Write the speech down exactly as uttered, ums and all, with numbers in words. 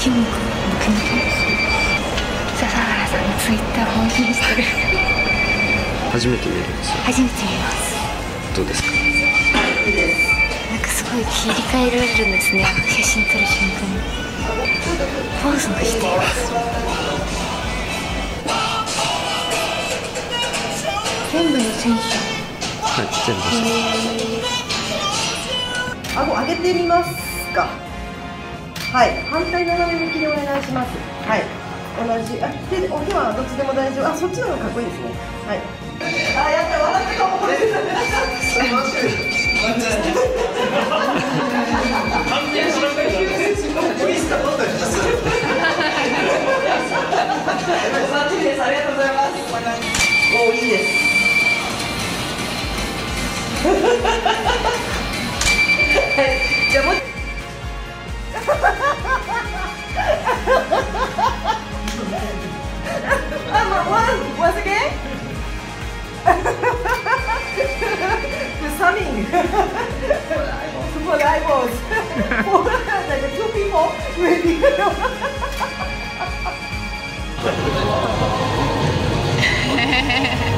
キムクムキムキ笹原さんのツイッターを配信してる。 初めて見るんですよ。 初めて見ます。 どうですか？ なんかすごい切り替えられるんですね。写真撮る瞬間にポーズもしています。全部の選手。 はい、全部です。 顎上げてみますか。はい、反対斜め向きでお願いします。はい、同じ。あ、手、お手はどっちでも大丈夫。あ、そっちの方がかっこいいですね。はい。あ、やった、笑ったかも。これ。ありがとうございます。お、いいです。はい、じゃあもう。あ、まあ、ワン、once again. Sunning. For the eyeballs. Like two people. Maybe.